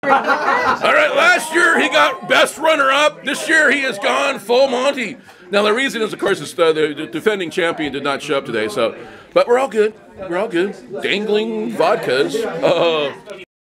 All right, last year he got best runner-up. This year he has gone full Monty. Now the reason is, of course, is the defending champion did not show up today. So, but we're all good. We're all good. Dangling vodkas.